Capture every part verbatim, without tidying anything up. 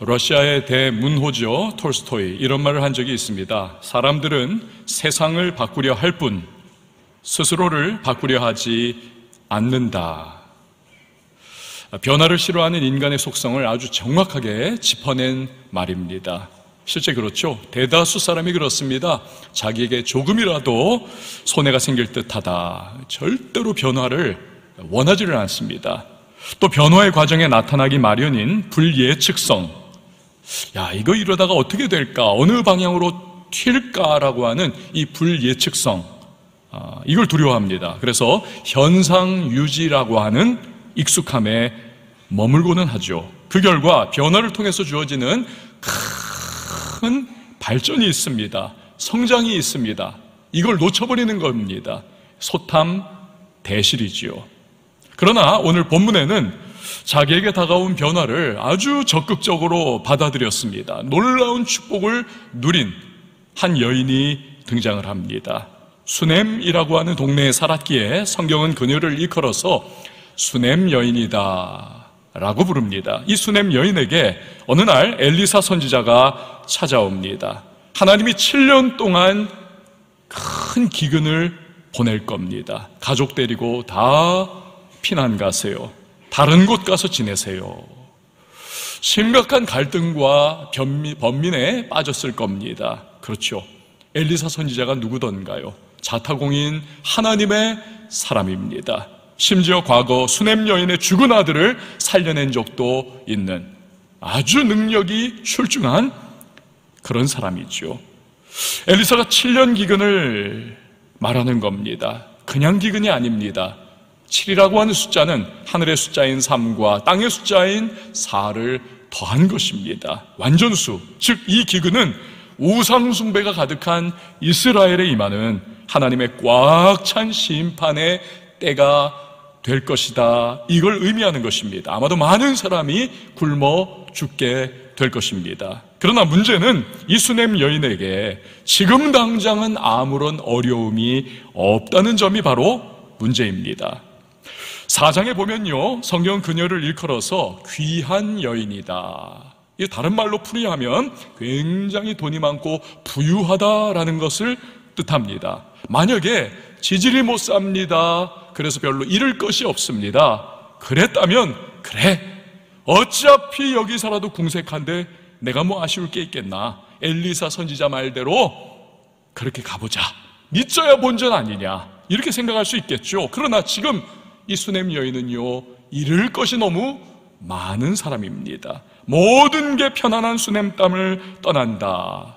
러시아의 대문호죠, 톨스토이, 이런 말을 한 적이 있습니다. 사람들은 세상을 바꾸려 할 뿐 스스로를 바꾸려 하지 않는다. 변화를 싫어하는 인간의 속성을 아주 정확하게 짚어낸 말입니다. 실제 그렇죠. 대다수 사람이 그렇습니다. 자기에게 조금이라도 손해가 생길 듯하다, 절대로 변화를 원하지를 않습니다. 또 변화의 과정에 나타나기 마련인 불예측성, 야, 이거 이러다가 어떻게 될까, 어느 방향으로 튈까라고 하는 이 불예측성, 아, 이걸 두려워합니다. 그래서 현상 유지라고 하는 익숙함에 머물고는 하죠. 그 결과 변화를 통해서 주어지는 큰 발전이 있습니다. 성장이 있습니다. 이걸 놓쳐버리는 겁니다. 소탐 대실이지요. 그러나 오늘 본문에는 자기에게 다가온 변화를 아주 적극적으로 받아들였습니다. 놀라운 축복을 누린 한 여인이 등장을 합니다. 수넴이라고 하는 동네에 살았기에 성경은 그녀를 일컬어서 수넴 여인이다 라고 부릅니다. 이 수넴 여인에게 어느 날 엘리사 선지자가 찾아옵니다. 하나님이 칠 년 동안 큰 기근을 보낼 겁니다. 가족 데리고 다 피난 가세요. 다른 곳 가서 지내세요. 심각한 갈등과 변미, 번민에 빠졌을 겁니다. 그렇죠. 엘리사 선지자가 누구던가요? 자타공인 하나님의 사람입니다. 심지어 과거 수넴 여인의 죽은 아들을 살려낸 적도 있는 아주 능력이 출중한 그런 사람이죠. 엘리사가 칠 년 기근을 말하는 겁니다. 그냥 기근이 아닙니다. 칠이라고 하는 숫자는 하늘의 숫자인 삼과 땅의 숫자인 사를 더한 것입니다. 완전수, 즉 이 기근은 우상숭배가 가득한 이스라엘에 임하는 하나님의 꽉 찬 심판의 때가 될 것이다, 이걸 의미하는 것입니다. 아마도 많은 사람이 굶어 죽게 될 것입니다. 그러나 문제는 이 수넴 여인에게 지금 당장은 아무런 어려움이 없다는 점이 바로 문제입니다. 사 장에 보면요, 성경 그녀를 일컬어서 귀한 여인이다, 이 다른 말로 풀이하면 굉장히 돈이 많고 부유하다라는 것을 뜻합니다. 만약에 지질이 못 삽니다, 그래서 별로 잃을 것이 없습니다, 그랬다면 그래, 어차피 여기 살아도 궁색한데 내가 뭐 아쉬울 게 있겠나, 엘리사 선지자 말대로 그렇게 가보자, 믿져야 본전 아니냐, 이렇게 생각할 수 있겠죠. 그러나 지금 이 수넴 여인은요, 잃을 것이 너무 많은 사람입니다. 모든 게 편안한 수넴 땅을 떠난다.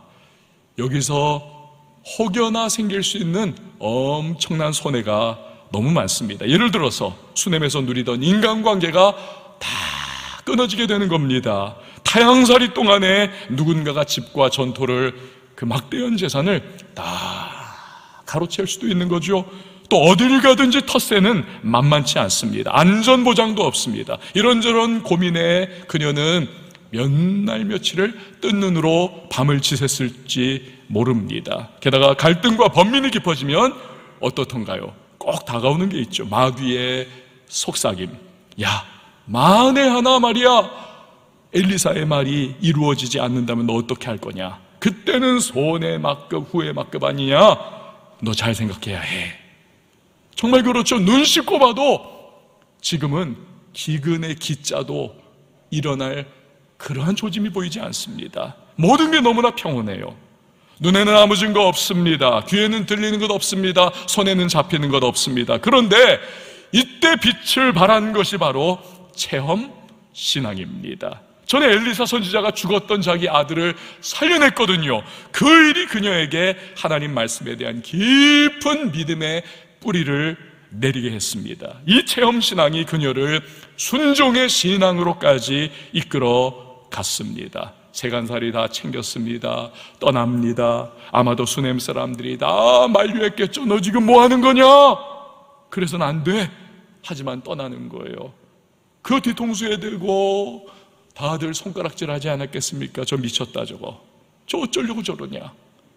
여기서 혹여나 생길 수 있는 엄청난 손해가 너무 많습니다. 예를 들어서 수넴에서 누리던 인간관계가 다 끊어지게 되는 겁니다. 타향살이 동안에 누군가가 집과 전토를, 그 막대한 재산을 다 가로챌 수도 있는 거죠. 또 어딜 가든지 텃세는 만만치 않습니다. 안전보장도 없습니다. 이런저런 고민에 그녀는 몇 날 며칠을 뜬 눈으로 밤을 지샜을지 모릅니다. 게다가 갈등과 번민이 깊어지면 어떻던가요? 꼭 다가오는 게 있죠. 마귀의 속삭임. 야, 만에 하나 말이야, 엘리사의 말이 이루어지지 않는다면 너 어떻게 할 거냐? 그때는 손해 막급 후에 막급 아니냐? 너 잘 생각해야 해. 정말 그렇죠. 눈 씻고 봐도 지금은 기근의 기자도 일어날 그러한 조짐이 보이지 않습니다. 모든 게 너무나 평온해요. 눈에는 아무 증거 없습니다. 귀에는 들리는 것 없습니다. 손에는 잡히는 것 없습니다. 그런데 이때 빛을 발한 것이 바로 체험 신앙입니다. 전에 엘리사 선지자가 죽었던 자기 아들을 살려냈거든요. 그 일이 그녀에게 하나님 말씀에 대한 깊은 믿음의 뿌리를 내리게 했습니다. 이 체험신앙이 그녀를 순종의 신앙으로까지 이끌어 갔습니다. 세간살이 다 챙겼습니다. 떠납니다. 아마도 수넴 사람들이 다 만류했겠죠. 너 지금 뭐 하는 거냐? 그래서는 안 돼. 하지만 떠나는 거예요. 그 뒤통수에 들고 다들 손가락질 하지 않았겠습니까? 저 미쳤다 저거. 저 어쩌려고 저러냐.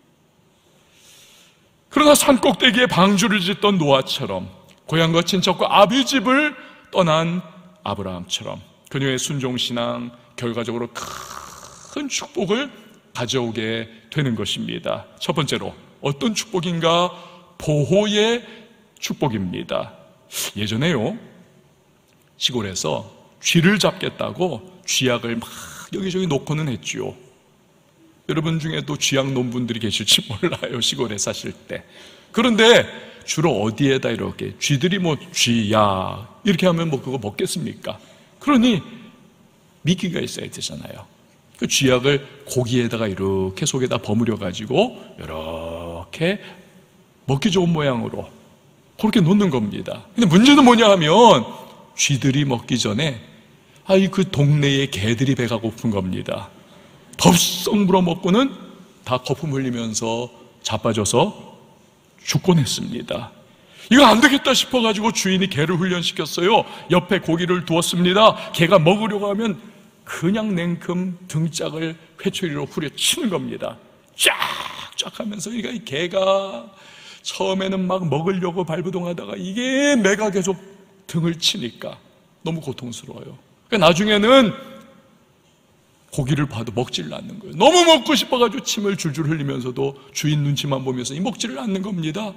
그러나 산꼭대기에 방주를 짓던 노아처럼, 고향과 친척과 아비집을 떠난 아브라함처럼 그녀의 순종신앙 결과적으로 큰 축복을 가져오게 되는 것입니다. 첫 번째로 어떤 축복인가? 보호의 축복입니다. 예전에요, 시골에서 쥐를 잡겠다고 쥐약을 막 여기저기 놓고는 했지요. 여러분 중에도 쥐약 놓은 분들이 계실지 몰라요, 시골에 사실 때. 그런데 주로 어디에다 이렇게 쥐들이 뭐 쥐약 이렇게 하면 뭐 그거 먹겠습니까? 그러니 미끼가 있어야 되잖아요. 그 쥐약을 고기에다가 이렇게 속에다 버무려 가지고 이렇게 먹기 좋은 모양으로 그렇게 놓는 겁니다. 근데 문제는 뭐냐 하면 쥐들이 먹기 전에 아이 그 동네의 개들이 배가 고픈 겁니다. 덥석 물어먹고는 다 거품 흘리면서 자빠져서 죽곤 했습니다. 이거 안 되겠다 싶어가지고 주인이 개를 훈련시켰어요. 옆에 고기를 두었습니다. 개가 먹으려고 하면 그냥 냉큼 등짝을 회초리로 후려치는 겁니다. 쫙쫙 하면서 이 개가 처음에는 막 먹으려고 발부동하다가 이게 매가 계속 등을 치니까 너무 고통스러워요. 그러니까 나중에는 고기를 봐도 먹지를 않는 거예요. 너무 먹고 싶어가지고 침을 줄줄 흘리면서도 주인 눈치만 보면서 이 먹지를 않는 겁니다.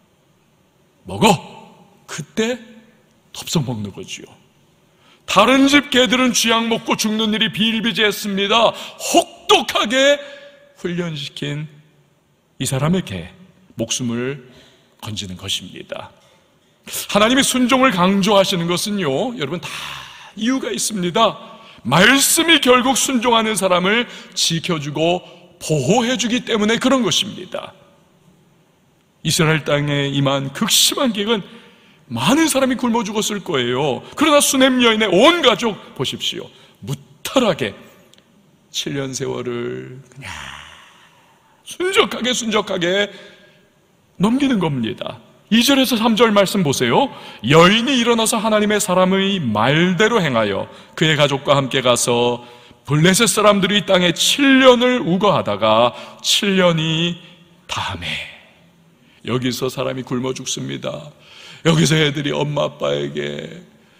먹어! 그때 덥석 먹는 거지요. 다른 집 개들은 쥐약 먹고 죽는 일이 비일비재했습니다. 혹독하게 훈련시킨 이 사람의 개, 목숨을 건지는 것입니다. 하나님이 순종을 강조하시는 것은요, 여러분 다 이유가 있습니다. 말씀이 결국 순종하는 사람을 지켜주고 보호해주기 때문에 그런 것입니다. 이스라엘 땅에 임한 극심한 기근은 많은 사람이 굶어 죽었을 거예요. 그러나 수넴 여인의 온 가족 보십시오. 무탈하게 칠 년 세월을 그냥 순적하게 순적하게 넘기는 겁니다. 이 절에서 삼 절 말씀 보세요. 여인이 일어나서 하나님의 사람의 말대로 행하여 그의 가족과 함께 가서 블레셋 사람들이 이 땅에 칠 년을 우거하다가 칠 년이 다음에 여기서 사람이 굶어 죽습니다. 여기서 애들이 엄마 아빠에게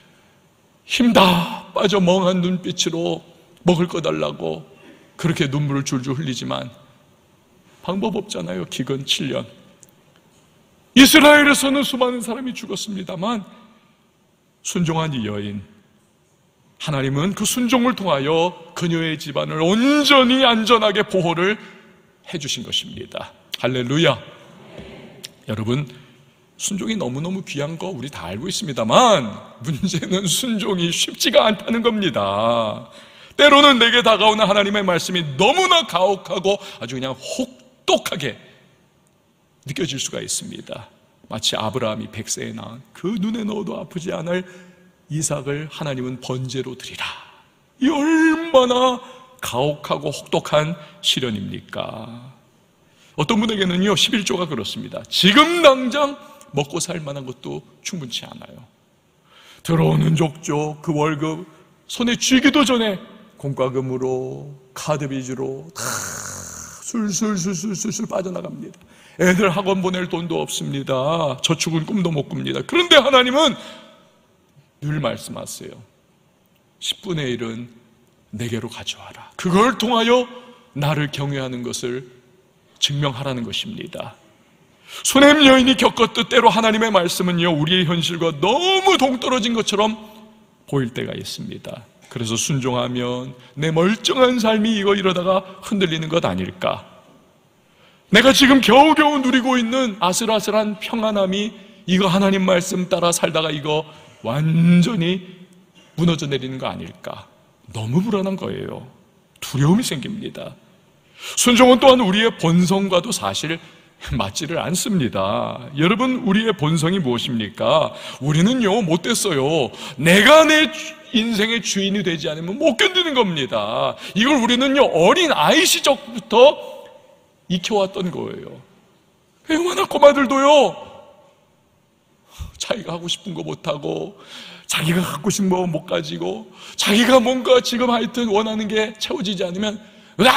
힘다 빠져 멍한 눈빛으로 먹을 거 달라고 그렇게 눈물을 줄줄 흘리지만 방법 없잖아요. 기근 칠 년. 이스라엘에서는 수많은 사람이 죽었습니다만 순종한 이 여인, 하나님은 그 순종을 통하여 그녀의 집안을 온전히 안전하게 보호를 해주신 것입니다. 할렐루야. 여러분, 순종이 너무너무 귀한 거 우리 다 알고 있습니다만 문제는 순종이 쉽지가 않다는 겁니다. 때로는 내게 다가오는 하나님의 말씀이 너무나 가혹하고 아주 그냥 혹독하게 느껴질 수가 있습니다. 마치 아브라함이 백세에 낳은 그 눈에 넣어도 아프지 않을 이삭을 하나님은 번제로 드리라. 이 얼마나 가혹하고 혹독한 시련입니까? 어떤 분에게는요 십일 조가 그렇습니다. 지금 당장 먹고 살 만한 것도 충분치 않아요. 들어오는 족족 그 월급 손에 쥐기도 전에 공과금으로 카드 빚으로 다 술술술술술 빠져나갑니다. 애들 학원 보낼 돈도 없습니다. 저축은 꿈도 못 꿉니다. 그런데 하나님은 늘 말씀하세요. 십분의 일은 내게로 가져와라. 그걸 통하여 나를 경외하는 것을 증명하라는 것입니다. 수넴 여인이 겪었듯 때로 하나님의 말씀은요 우리의 현실과 너무 동떨어진 것처럼 보일 때가 있습니다. 그래서 순종하면 내 멀쩡한 삶이 이거 이러다가 흔들리는 것 아닐까? 내가 지금 겨우겨우 누리고 있는 아슬아슬한 평안함이 이거 하나님 말씀 따라 살다가 이거 완전히 무너져 내리는 거 아닐까? 너무 불안한 거예요. 두려움이 생깁니다. 순종은 또한 우리의 본성과도 사실 맞지를 않습니다. 여러분, 우리의 본성이 무엇입니까? 우리는요 못됐어요. 내가 내 인생의 주인이 되지 않으면 못 견디는 겁니다. 이걸 우리는요 어린 아이 시절부터 익혀왔던 거예요. 얼마나 꼬마들도요 자기가 하고 싶은 거 못하고 자기가 갖고 싶은 거 못 가지고 자기가 뭔가 지금 하여튼 원하는 게 채워지지 않으면 으아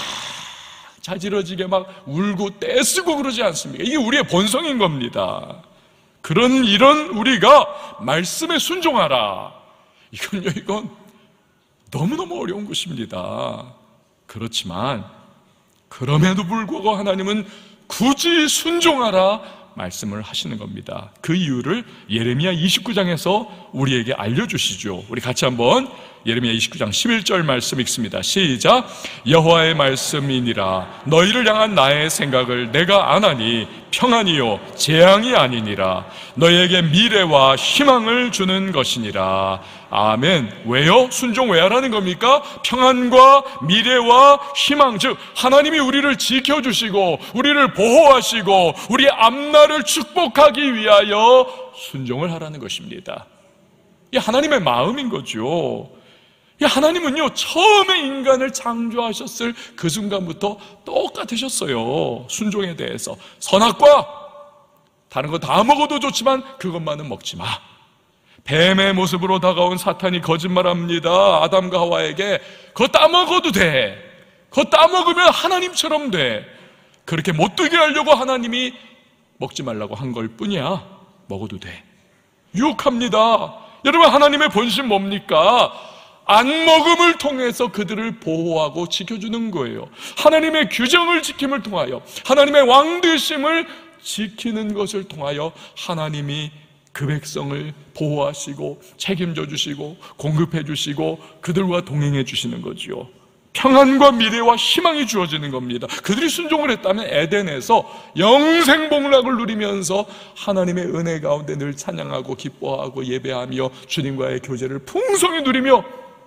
자지러지게 막 울고 떼쓰고 그러지 않습니까? 이게 우리의 본성인 겁니다. 그런 이런 우리가 말씀에 순종하라, 이건요 이건 너무너무 어려운 것입니다. 그렇지만 그럼에도 불구하고 하나님은 굳이 순종하라 말씀을 하시는 겁니다. 그 이유를 예레미야 이십구 장에서 우리에게 알려주시죠. 우리 같이 한번 예레미야 이십구 장 십일 절 말씀 읽습니다. 시작. 여호와의 말씀이니라. 너희를 향한 나의 생각을 내가 아나니 평안이요 재앙이 아니니라. 너희에게 미래와 희망을 주는 것이니라. 아멘. 왜요? 순종 왜 하라는 겁니까? 평안과 미래와 희망, 즉 하나님이 우리를 지켜주시고 우리를 보호하시고 우리의 앞날을 축복하기 위하여 순종을 하라는 것입니다. 이 하나님의 마음인 거죠. 이 하나님은요, 처음에 인간을 창조하셨을 그 순간부터 똑같으셨어요. 순종에 대해서. 선악과 다른 거 다 먹어도 좋지만 그것만은 먹지 마. 뱀의 모습으로 다가온 사탄이 거짓말합니다. 아담과 하와에게 그거 따먹어도 돼. 그거 따먹으면 하나님처럼 돼. 그렇게 못되게 하려고 하나님이 먹지 말라고 한 걸 뿐이야. 먹어도 돼. 유혹합니다. 여러분, 하나님의 본심 뭡니까? 안 먹음을 통해서 그들을 보호하고 지켜주는 거예요. 하나님의 규정을 지킴을 통하여, 하나님의 왕되심을 지키는 것을 통하여 하나님이 그 백성을 보호하시고 책임져 주시고 공급해 주시고 그들과 동행해 주시는 거지요. 평안과 미래와 희망이 주어지는 겁니다. 그들이 순종을 했다면 에덴에서 영생복락을 누리면서 하나님의 은혜 가운데 늘 찬양하고 기뻐하고 예배하며 주님과의 교제를 풍성히 누리며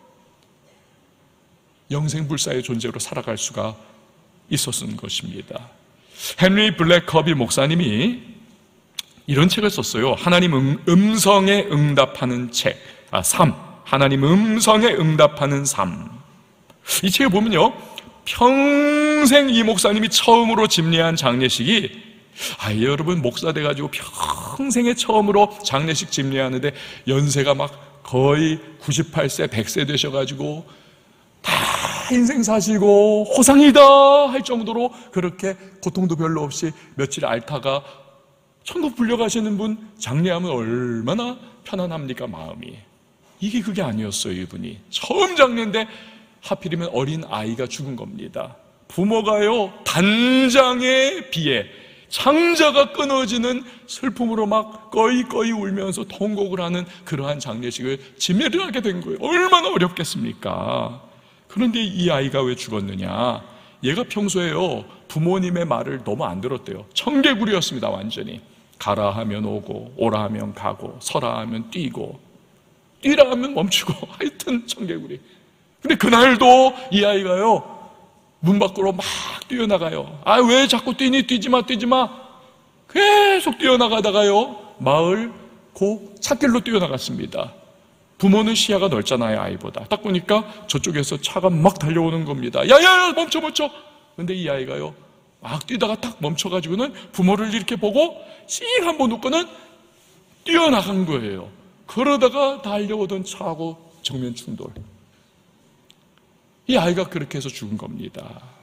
영생불사의 존재로 살아갈 수가 있었던 것입니다. 헨리 블랙커비 목사님이 이런 책을 썼어요. 하나님 음, 음성에 응답하는 책, 아, 삶. 하나님 음성에 응답하는 삶. 이 책에 보면요, 평생 이 목사님이 처음으로 집례한 장례식이, 아, 여러분, 목사 돼가지고 평생에 처음으로 장례식 집례하는데 연세가 막 거의 구십팔 세, 백 세 되셔가지고 다 인생 사시고 호상이다 할 정도로 그렇게 고통도 별로 없이 며칠 앓다가 천국 불려가시는 분 장례하면 얼마나 편안합니까, 마음이. 이게 그게 아니었어요. 이분이 처음 장례인데 하필이면 어린 아이가 죽은 겁니다. 부모가요, 단장에 비해 창자가 끊어지는 슬픔으로 막 꺼이꺼이 울면서 통곡을 하는 그러한 장례식을 집례를 하게 된 거예요. 얼마나 어렵겠습니까? 그런데 이 아이가 왜 죽었느냐? 얘가 평소에요, 부모님의 말을 너무 안 들었대요. 청개구리였습니다. 완전히. 가라 하면 오고, 오라 하면 가고, 서라 하면 뛰고, 뛰라 하면 멈추고, 하여튼 청개구리. 근데 그날도 이 아이가요, 문 밖으로 막 뛰어나가요. 아, 왜 자꾸 뛰니? 뛰지 마, 뛰지 마. 계속 뛰어나가다가요, 마을 고 찻길로 뛰어나갔습니다. 부모는 시야가 넓잖아요, 아이보다. 딱 보니까 저쪽에서 차가 막 달려오는 겁니다. 야야야, 멈춰 멈춰. 근데 이 아이가요, 막 뛰다가 딱 멈춰가지고는 부모를 이렇게 보고 씩 한번 웃고는 뛰어나간 거예요. 그러다가 달려오던 차하고 정면 충돌. 이 아이가 그렇게 해서 죽은 겁니다.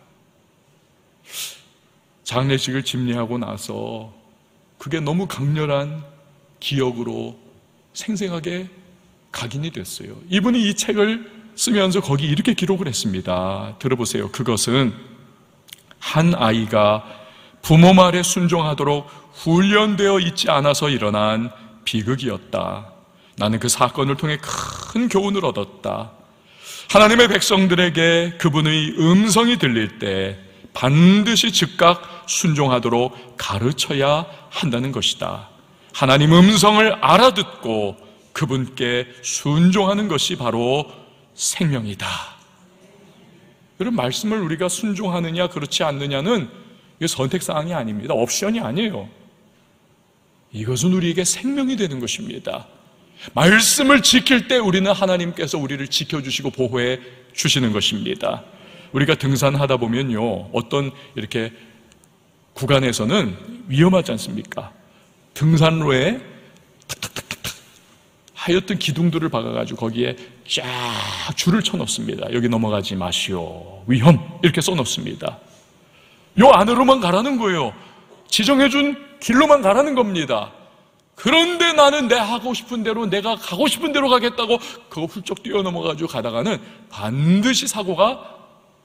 장례식을 집례하고 나서 그게 너무 강렬한 기억으로 생생하게 각인이 됐어요. 이분이 이 책을 쓰면서 거기 이렇게 기록을 했습니다. 들어보세요. 그것은 한 아이가 부모 말에 순종하도록 훈련되어 있지 않아서 일어난 비극이었다. 나는 그 사건을 통해 큰 교훈을 얻었다. 하나님의 백성들에게 그분의 음성이 들릴 때 반드시 즉각 순종하도록 가르쳐야 한다는 것이다. 하나님 음성을 알아듣고 그분께 순종하는 것이 바로 생명이다. 여러분, 말씀을 우리가 순종하느냐 그렇지 않느냐는 이게 선택사항이 아닙니다. 옵션이 아니에요. 이것은 우리에게 생명이 되는 것입니다. 말씀을 지킬 때 우리는 하나님께서 우리를 지켜주시고 보호해 주시는 것입니다. 우리가 등산하다 보면요, 어떤 이렇게 구간에서는 위험하지 않습니까? 등산로에 탁탁탁탁탁 하였던 기둥들을 박아가지고 거기에 쫙 줄을 쳐놓습니다. 여기 넘어가지 마시오, 위험, 이렇게 써놓습니다. 요 안으로만 가라는 거예요. 지정해준 길로만 가라는 겁니다. 그런데 나는 내 하고 싶은 대로, 내가 가고 싶은 대로 가겠다고 그거 훌쩍 뛰어넘어가지고 가다가는 반드시 사고가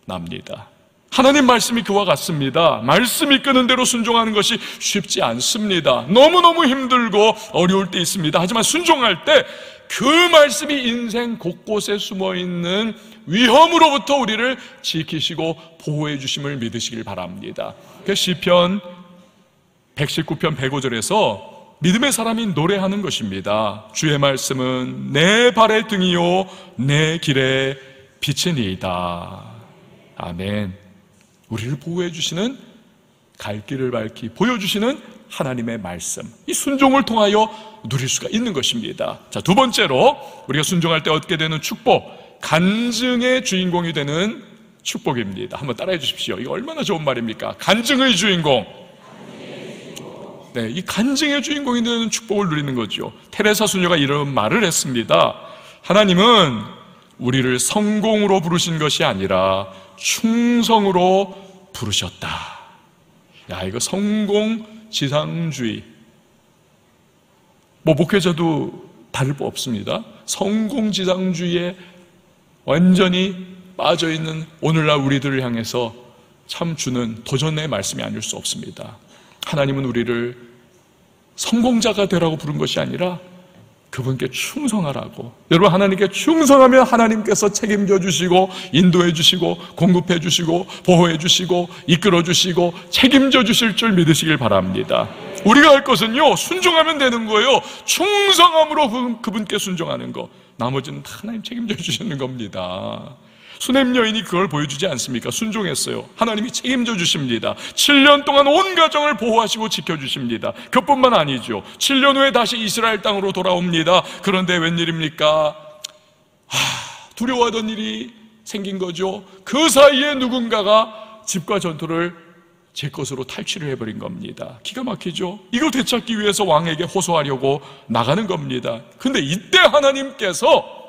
납니다. 하나님 말씀이 그와 같습니다. 말씀이 끄는 대로 순종하는 것이 쉽지 않습니다. 너무너무 힘들고 어려울 때 있습니다. 하지만 순종할 때 그 말씀이 인생 곳곳에 숨어있는 위험으로부터 우리를 지키시고 보호해 주심을 믿으시길 바랍니다. 그 시편 백십구 편 백오 절에서 믿음의 사람이 노래하는 것입니다. 주의 말씀은 내 발의 등이요 내 길의 빛이니이다. 아멘. 우리를 보호해 주시는, 갈 길을 밝히 보여주시는 하나님의 말씀, 이 순종을 통하여 누릴 수가 있는 것입니다. 자, 두 번째로 우리가 순종할 때 얻게 되는 축복, 간증의 주인공이 되는 축복입니다. 한번 따라해 주십시오. 이거 얼마나 좋은 말입니까? 간증의 주인공. 네, 이 간증의 주인공이 되는 축복을 누리는 거죠. 테레사 수녀가 이런 말을 했습니다. 하나님은 우리를 성공으로 부르신 것이 아니라 충성으로 부르셨다. 야, 이거 성공지상주의, 뭐 목회자도 다를 바 없습니다. 성공지상주의에 완전히 빠져있는 오늘날 우리들을 향해서 참 주는 도전의 말씀이 아닐 수 없습니다. 하나님은 우리를 성공자가 되라고 부른 것이 아니라 그분께 충성하라고. 여러분, 하나님께 충성하면 하나님께서 책임져 주시고 인도해 주시고 공급해 주시고 보호해 주시고 이끌어 주시고 책임져 주실 줄 믿으시길 바랍니다. 우리가 할 것은요, 순종하면 되는 거예요. 충성함으로 그분께 순종하는 거, 나머지는 다 하나님 책임져 주시는 겁니다. 수냄 여인이 그걸 보여주지 않습니까? 순종했어요. 하나님이 책임져 주십니다. 칠 년 동안 온 가정을 보호하시고 지켜주십니다. 그뿐만 아니죠. 칠 년 후에 다시 이스라엘 땅으로 돌아옵니다. 그런데 웬일입니까? 하, 두려워하던 일이 생긴 거죠. 그 사이에 누군가가 집과 전토를 제 것으로 탈취를 해버린 겁니다. 기가 막히죠. 이걸 되찾기 위해서 왕에게 호소하려고 나가는 겁니다. 근데 이때 하나님께서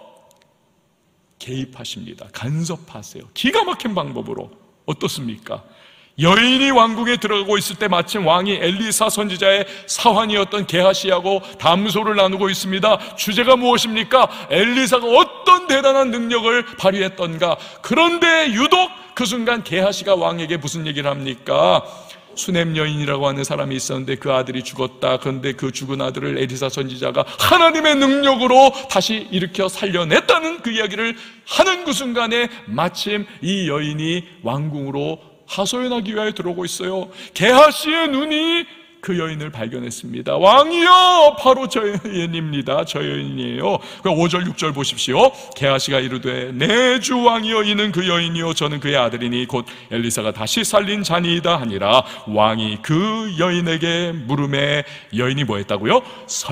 개입하십니다. 간섭하세요. 기가 막힌 방법으로. 어떻습니까? 여인이 왕궁에 들어가고 있을 때 마침 왕이 엘리사 선지자의 사환이었던 게하시하고 담소를 나누고 있습니다. 주제가 무엇입니까? 엘리사가 어떤 대단한 능력을 발휘했던가. 그런데 유독 그 순간 게하시가 왕에게 무슨 얘기를 합니까? 수냄 여인이라고 하는 사람이 있었는데 그 아들이 죽었다. 그런데 그 죽은 아들을 엘리사 선지자가 하나님의 능력으로 다시 일으켜 살려냈다는 그 이야기를 하는 그 순간에 마침 이 여인이 왕궁으로 하소연하기 위하여 들어오고 있어요. 게하시의 눈이 그 여인을 발견했습니다. 왕이여, 바로 저 여인입니다. 저 여인이에요. 오 절 육 절 보십시오. 게하시가 이르되 내 주 왕이여, 이는 그 여인이요 저는 그의 아들이니 곧 엘리사가 다시 살린 자니이다 하니라. 왕이 그 여인에게 물음에 여인이 뭐했다고요?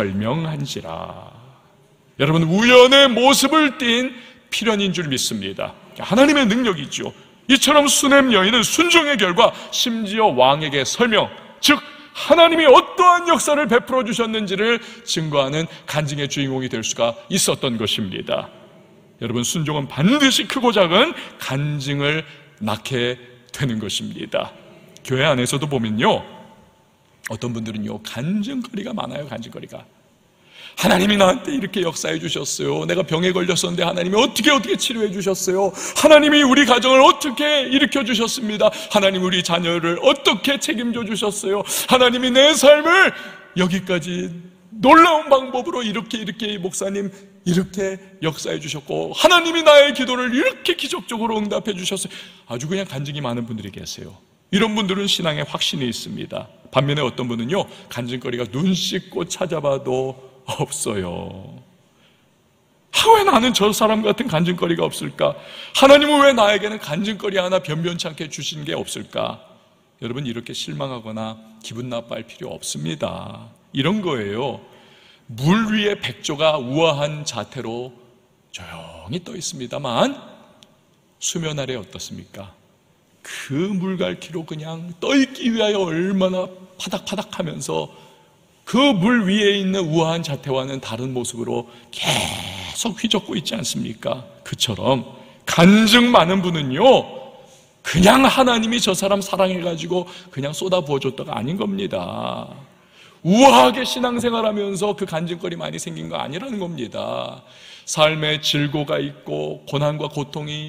설명한지라. 여러분, 우연의 모습을 띈 필연인 줄 믿습니다. 하나님의 능력이죠. 이처럼 수냄 여인은 순종의 결과 심지어 왕에게 설명, 즉 하나님이 어떠한 역사를 베풀어 주셨는지를 증거하는 간증의 주인공이 될 수가 있었던 것입니다. 여러분, 순종은 반드시 크고 작은 간증을 낳게 되는 것입니다. 교회 안에서도 보면요, 어떤 분들은요, 간증거리가 많아요. 간증거리가. 하나님이 나한테 이렇게 역사해 주셨어요. 내가 병에 걸렸었는데 하나님이 어떻게 어떻게 치료해 주셨어요. 하나님이 우리 가정을 어떻게 일으켜 주셨습니다. 하나님 우리 자녀를 어떻게 책임져 주셨어요. 하나님이 내 삶을 여기까지 놀라운 방법으로 이렇게 이렇게 목사님 이렇게 역사해 주셨고, 하나님이 나의 기도를 이렇게 기적적으로 응답해 주셨어요. 아주 그냥 간증이 많은 분들이 계세요. 이런 분들은 신앙에 확신이 있습니다. 반면에 어떤 분은요, 간증거리가 눈 씻고 찾아봐도 없어요. 아, 왜 나는 저 사람 같은 간증거리가 없을까? 하나님은 왜 나에게는 간증거리 하나 변변치 않게 주신 게 없을까? 여러분, 이렇게 실망하거나 기분 나빠할 필요 없습니다. 이런 거예요. 물 위에 백조가 우아한 자태로 조용히 떠 있습니다만 수면 아래 어떻습니까? 그 물갈퀴로 그냥 떠있기 위하여 얼마나 파닥파닥하면서 그 물 위에 있는 우아한 자태와는 다른 모습으로 계속 휘젓고 있지 않습니까? 그처럼 간증 많은 분은요, 그냥 하나님이 저 사람 사랑해가지고 그냥 쏟아 부어줬다가 아닌 겁니다. 우아하게 신앙생활하면서 그 간증거리 많이 생긴 거 아니라는 겁니다. 삶에 질고가 있고 고난과 고통이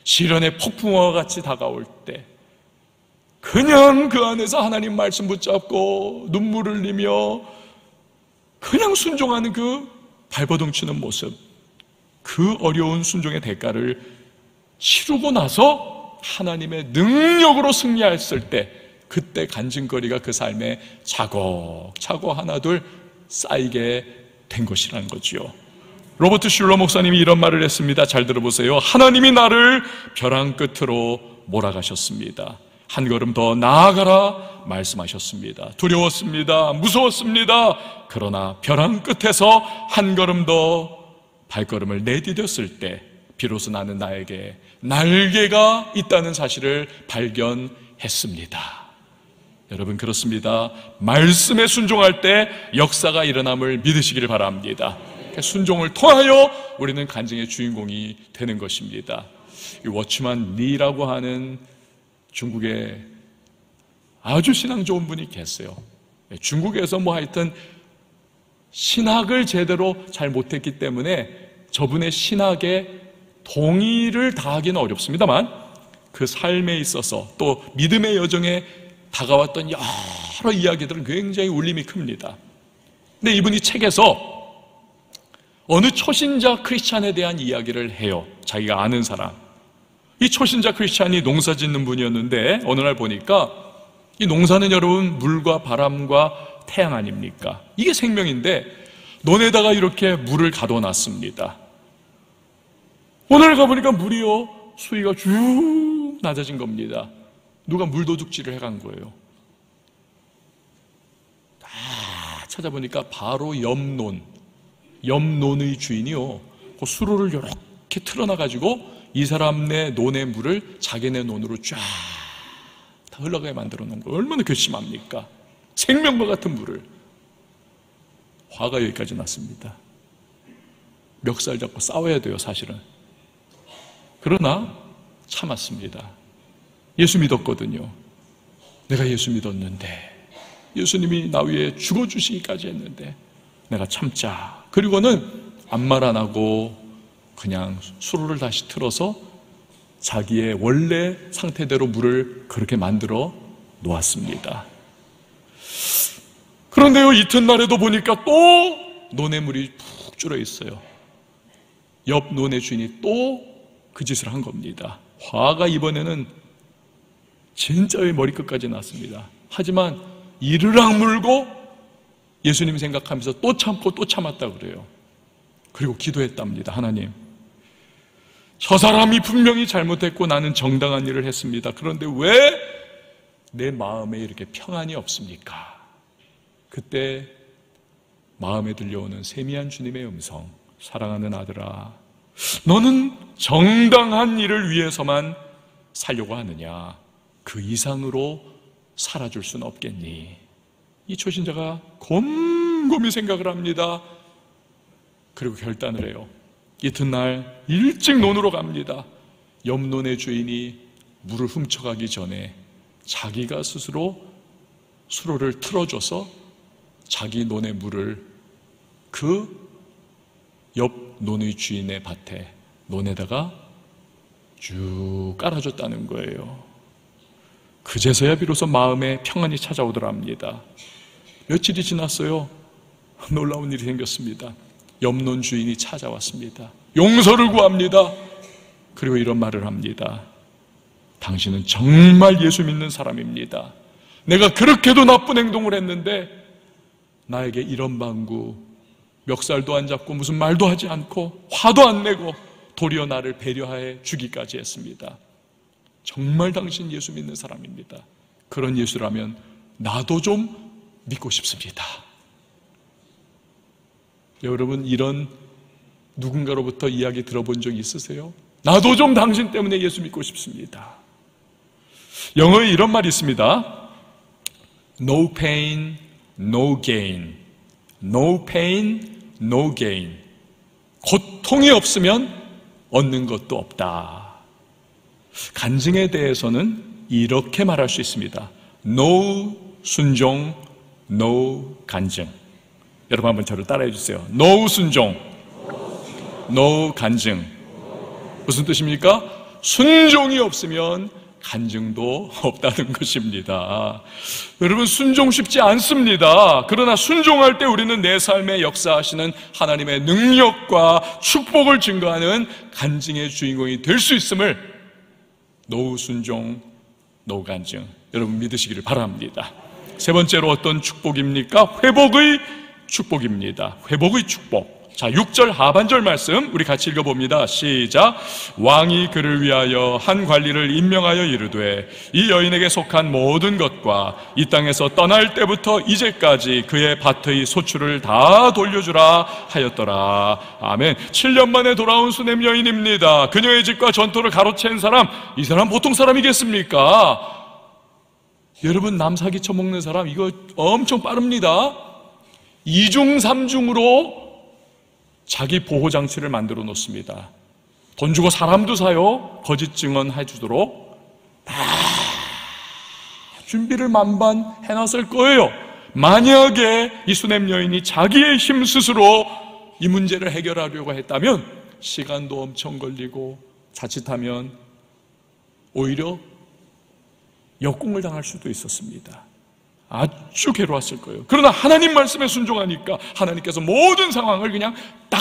시련의 폭풍과 같이 다가올 때 그냥 그 안에서 하나님 말씀 붙잡고 눈물을 흘리며 그냥 순종하는 그 발버둥 치는 모습, 그 어려운 순종의 대가를 치르고 나서 하나님의 능력으로 승리했을 때, 그때 간증거리가 그 삶에 차곡차곡 하나둘 쌓이게 된 것이라는 거지요. 로버트 슐러 목사님이 이런 말을 했습니다. 잘 들어보세요. 하나님이 나를 벼랑 끝으로 몰아가셨습니다. 한 걸음 더 나아가라 말씀하셨습니다. 두려웠습니다. 무서웠습니다. 그러나 벼랑 끝에서 한 걸음 더 발걸음을 내디뎠을 때 비로소 나는 나에게 날개가 있다는 사실을 발견했습니다. 여러분, 그렇습니다. 말씀에 순종할 때 역사가 일어남을 믿으시기를 바랍니다. 순종을 통하여 우리는 간증의 주인공이 되는 것입니다. 이 워치만 리라고 하는 중국에 아주 신앙 좋은 분이 계세요. 중국에서 뭐 하여튼 신학을 제대로 잘 못했기 때문에 저분의 신학에 동의를 다하기는 어렵습니다만 그 삶에 있어서 또 믿음의 여정에 다가왔던 여러 이야기들은 굉장히 울림이 큽니다. 근데 이분이 책에서 어느 초신자 크리스찬에 대한 이야기를 해요. 자기가 아는 사람. 이 초신자 크리스찬이 농사 짓는 분이었는데 어느 날 보니까 이 농사는 여러분 물과 바람과 태양 아닙니까? 이게 생명인데 논에다가 이렇게 물을 가둬놨습니다. 오늘 가보니까 물이요 수위가 쭉 낮아진 겁니다. 누가 물도둑질을 해간 거예요. 다 찾아보니까 바로 옆논, 옆논의 주인이요 그 수로를 이렇게 틀어놔가지고 이 사람네 논의 물을 자기네 논으로 쫙 다 흘러가게 만들어 놓은 거예요. 얼마나 괘씸합니까? 생명과 같은 물을. 화가 여기까지 났습니다. 멱살 잡고 싸워야 돼요, 사실은. 그러나 참았습니다. 예수 믿었거든요. 내가 예수 믿었는데, 예수님이 나 위해 죽어주시기까지 했는데 내가 참자. 그리고는 아무 말 안 하고 그냥 수로를 다시 틀어서 자기의 원래 상태대로 물을 그렇게 만들어 놓았습니다. 그런데요, 이튿날에도 보니까 또 논의 물이 푹 줄어 있어요. 옆 논의 주인이 또 그 짓을 한 겁니다. 화가 이번에는 진짜의 머리끝까지 났습니다. 하지만 이를 악물고 예수님 생각하면서 또 참고 또 참았다 그래요. 그리고 기도했답니다. 하나님, 저 사람이 분명히 잘못했고 나는 정당한 일을 했습니다. 그런데 왜 내 마음에 이렇게 평안이 없습니까? 그때 마음에 들려오는 세미한 주님의 음성, 사랑하는 아들아, 너는 정당한 일을 위해서만 살려고 하느냐? 그 이상으로 살아줄 수는 없겠니? 이 초신자가 곰곰이 생각을 합니다. 그리고 결단을 해요. 이튿날 일찍 논으로 갑니다. 옆 논의 주인이 물을 훔쳐가기 전에 자기가 스스로 수로를 틀어줘서 자기 논의 물을 그 옆 논의 주인의 밭에, 논에다가 쭉 깔아줬다는 거예요. 그제서야 비로소 마음에 평안이 찾아오더랍니다. 며칠이 지났어요. 놀라운 일이 생겼습니다. 옆논 주인이 찾아왔습니다. 용서를 구합니다. 그리고 이런 말을 합니다. 당신은 정말 예수 믿는 사람입니다. 내가 그렇게도 나쁜 행동을 했는데 나에게 이런 방구, 멱살도 안 잡고 무슨 말도 하지 않고 화도 안 내고 도리어 나를 배려해 주기까지 했습니다. 정말 당신 예수 믿는 사람입니다. 그런 예수라면 나도 좀 믿고 싶습니다. 여러분, 이런 누군가로부터 이야기 들어본 적 있으세요? 나도 좀 당신 때문에 예수 믿고 싶습니다. 영어에 이런 말이 있습니다. No pain, no gain. No pain, no gain. 고통이 없으면 얻는 것도 없다. 간증에 대해서는 이렇게 말할 수 있습니다. No 순종, no 간증. 여러분 한번 저를 따라해 주세요. No 순종, no 간증. 무슨 뜻입니까? 순종이 없으면 간증도 없다는 것입니다. 여러분, 순종 쉽지 않습니다. 그러나 순종할 때 우리는 내 삶에 역사하시는 하나님의 능력과 축복을 증거하는 간증의 주인공이 될 수 있음을 노후 순종, 노후 간증, 여러분 믿으시기를 바랍니다. 세 번째로 어떤 축복입니까? 회복의 축복입니다. 회복의 축복. 자, 육 절 하반절 말씀 우리 같이 읽어봅니다. 시작. 왕이 그를 위하여 한 관리를 임명하여 이르되 이 여인에게 속한 모든 것과 이 땅에서 떠날 때부터 이제까지 그의 밭의 소출을 다 돌려주라 하였더라. 아멘. 칠 년 만에 돌아온 수냄 여인입니다. 그녀의 집과 전토를 가로챈 사람, 이 사람 보통 사람이겠습니까? 여러분, 남 사기 쳐먹는 사람 이거 엄청 빠릅니다. 이중 삼중으로 자기 보호장치를 만들어 놓습니다. 돈 주고 사람도 사요. 거짓 증언 해주도록 다 준비를 만반 해놨을 거예요. 만약에 이 수냄 여인이 자기의 힘 스스로 이 문제를 해결하려고 했다면 시간도 엄청 걸리고 자칫하면 오히려 역공을 당할 수도 있었습니다. 아주 괴로웠을 거예요. 그러나 하나님 말씀에 순종하니까 하나님께서 모든 상황을 그냥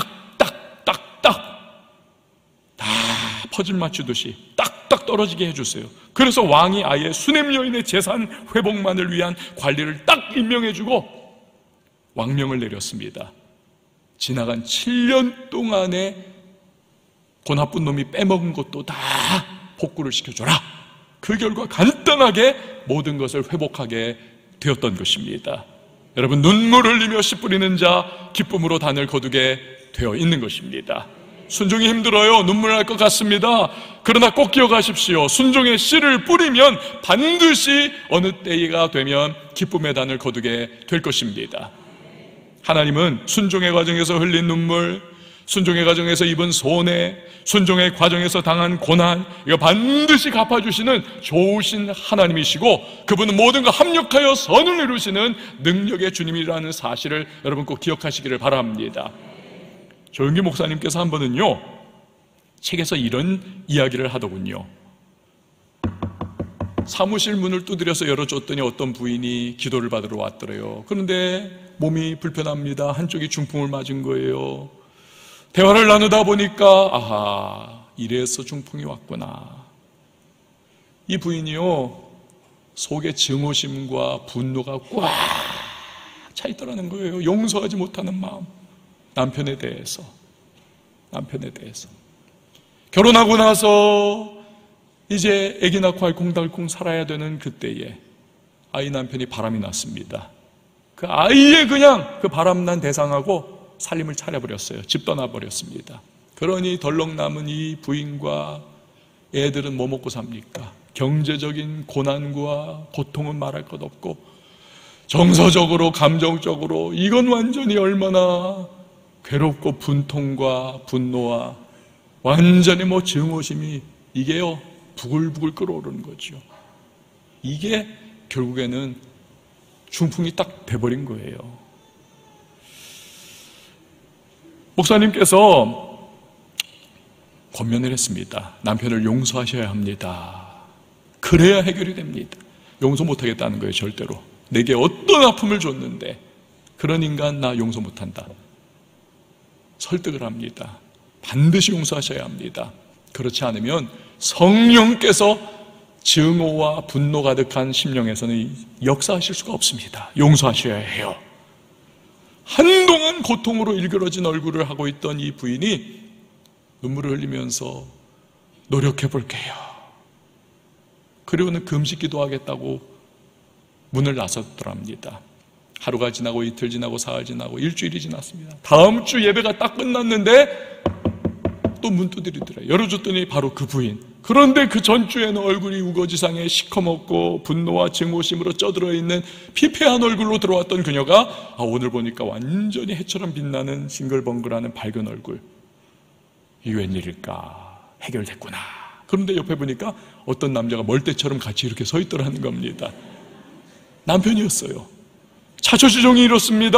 딱딱딱딱 다 퍼즐 맞추듯이 딱딱 떨어지게 해주세요. 그래서 왕이 아예 수냄 여인의 재산 회복만을 위한 관리를 딱 임명해주고 왕명을 내렸습니다. 지나간 칠 년 동안에 그 나쁜 놈이 빼먹은 것도 다 복구를 시켜줘라. 그 결과 간단하게 모든 것을 회복하게 되었던 것입니다. 여러분, 눈물 흘리며 씨 뿌리는 자 기쁨으로 단을 거두게 되어 있는 것입니다. 순종이 힘들어요. 눈물 날 것 같습니다. 그러나 꼭 기억하십시오. 순종의 씨를 뿌리면 반드시 어느 때가 되면 기쁨의 단을 거두게 될 것입니다. 하나님은 순종의 과정에서 흘린 눈물, 순종의 과정에서 입은 손해, 순종의 과정에서 당한 고난, 이거 반드시 갚아주시는 좋으신 하나님이시고 그분은 모든 걸 합력하여 선을 이루시는 능력의 주님이라는 사실을 여러분 꼭 기억하시기를 바랍니다. 조영기 목사님께서 한 번은요, 책에서 이런 이야기를 하더군요. 사무실 문을 두드려서 열어줬더니 어떤 부인이 기도를 받으러 왔더래요. 그런데 몸이 불편합니다. 한쪽이 중풍을 맞은 거예요. 대화를 나누다 보니까 아하, 이래서 중풍이 왔구나. 이 부인이요, 속에 증오심과 분노가 꽉 차 있더라는 거예요. 용서하지 못하는 마음. 남편에 대해서 남편에 대해서 결혼하고 나서 이제 아기 낳고 알콩달콩 살아야 되는 그때에 아이 남편이 바람이 났습니다. 그 아이의 그냥 그 바람난 대상하고 살림을 차려버렸어요. 집 떠나버렸습니다. 그러니 덜렁 남은 이 부인과 애들은 뭐 먹고 삽니까? 경제적인 고난과 고통은 말할 것 없고 정서적으로 감정적으로 이건 완전히 얼마나 괴롭고 분통과 분노와 완전히 뭐 증오심이 이게요 부글부글 끓어오르는 거죠. 이게 결국에는 중풍이 딱 돼버린 거예요. 목사님께서 권면을 했습니다. 남편을 용서하셔야 합니다. 그래야 해결이 됩니다. 용서 못하겠다는 거예요. 절대로. 내게 어떤 아픔을 줬는데 그런 인간 나 용서 못한다. 설득을 합니다. 반드시 용서하셔야 합니다. 그렇지 않으면 성령께서 증오와 분노 가득한 심령에서는 역사하실 수가 없습니다. 용서하셔야 해요. 한동안 고통으로 일그러진 얼굴을 하고 있던 이 부인이 눈물을 흘리면서 노력해 볼게요. 그리고는 금식 기도하겠다고 문을 나섰더랍니다. 하루가 지나고 이틀 지나고 사흘 지나고 일주일이 지났습니다. 다음 주 예배가 딱 끝났는데 또 문 두드리더래요. 열어줬더니 바로 그 부인. 그런데 그 전주에는 얼굴이 우거지상에 시커멓고 분노와 증오심으로 쪄들어 있는 피폐한 얼굴로 들어왔던 그녀가 아, 오늘 보니까 완전히 해처럼 빛나는 싱글벙글하는 밝은 얼굴. 이게 웬일일까? 해결됐구나. 그런데 옆에 보니까 어떤 남자가 멀대처럼 같이 이렇게 서 있더라는 겁니다. 남편이었어요. 자초지종이 이렇습니다.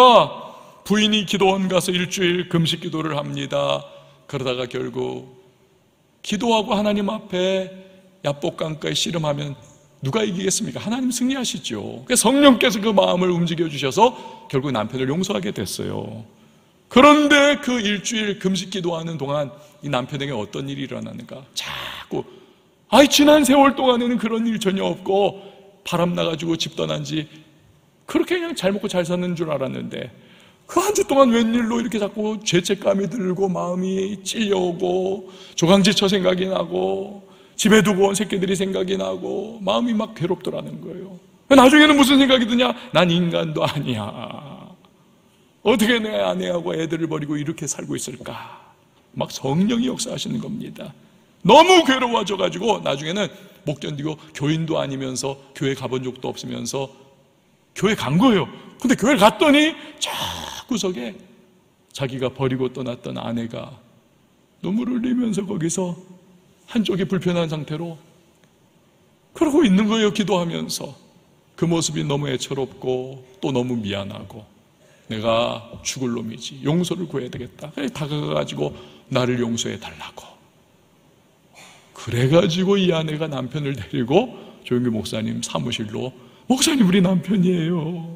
부인이 기도원 가서 일주일 금식 기도를 합니다. 그러다가 결국 기도하고 하나님 앞에 야복강가에 씨름하면 누가 이기겠습니까? 하나님 승리하시죠. 성령께서 그 마음을 움직여 주셔서 결국 남편을 용서하게 됐어요. 그런데 그 일주일 금식 기도하는 동안 이 남편에게 어떤 일이 일어나는가? 자꾸 아이 지난 세월 동안에는 그런 일 전혀 없고 바람 나가지고 집 떠난 지 그렇게 그냥 잘 먹고 잘 사는 줄 알았는데 그 한 주 동안 웬일로 이렇게 자꾸 죄책감이 들고 마음이 찔려오고 조강지처 생각이 나고 집에 두고 온 새끼들이 생각이 나고 마음이 막 괴롭더라는 거예요. 나중에는 무슨 생각이 드냐? 난 인간도 아니야. 어떻게 내 아내하고 애들을 버리고 이렇게 살고 있을까? 막 성령이 역사하시는 겁니다. 너무 괴로워져가지고 나중에는 못 견디고 교인도 아니면서 교회 가본 적도 없으면서 교회 간 거예요. 근데 교회 갔더니 자꾸석에 자기가 버리고 떠났던 아내가 눈물을 흘리면서 거기서 한쪽이 불편한 상태로 그러고 있는 거예요. 기도하면서. 그 모습이 너무 애처롭고 또 너무 미안하고 내가 죽을 놈이지 용서를 구해야 되겠다. 그래 다가가가지고 나를 용서해 달라고. 그래가지고 이 아내가 남편을 데리고 조영규 목사님 사무실로 목사님 우리 남편이에요.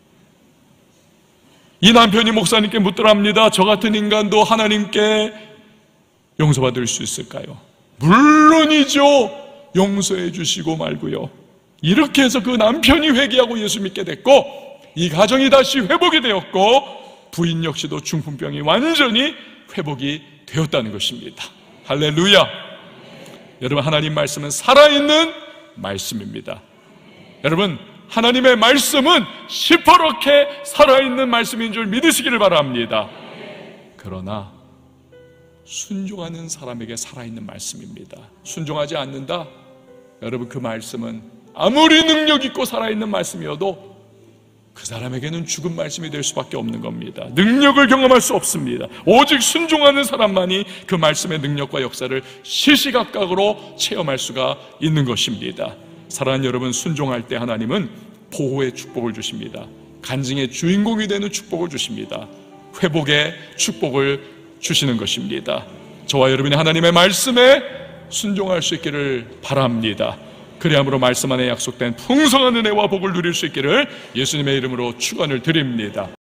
이 남편이 목사님께 묻더랍니다. 저 같은 인간도 하나님께 용서받을 수 있을까요? 물론이죠. 용서해 주시고 말고요. 이렇게 해서 그 남편이 회개하고 예수 믿게 됐고 이 가정이 다시 회복이 되었고 부인 역시도 중풍병이 완전히 회복이 되었다는 것입니다. 할렐루야. 여러분 하나님 말씀은 살아있는 말씀입니다. 여러분 하나님의 말씀은 시퍼렇게 살아있는 말씀인 줄 믿으시기를 바랍니다. 그러나 순종하는 사람에게 살아있는 말씀입니다. 순종하지 않는다? 여러분 그 말씀은 아무리 능력 있고 살아있는 말씀이어도 그 사람에게는 죽은 말씀이 될 수밖에 없는 겁니다. 능력을 경험할 수 없습니다. 오직 순종하는 사람만이 그 말씀의 능력과 역사를 시시각각으로 체험할 수가 있는 것입니다. 사랑하는 여러분, 순종할 때 하나님은 보호의 축복을 주십니다. 간증의 주인공이 되는 축복을 주십니다. 회복의 축복을 주시는 것입니다. 저와 여러분이 하나님의 말씀에 순종할 수 있기를 바랍니다. 그리함으로 말씀 안에 약속된 풍성한 은혜와 복을 누릴 수 있기를 예수님의 이름으로 축원을 드립니다.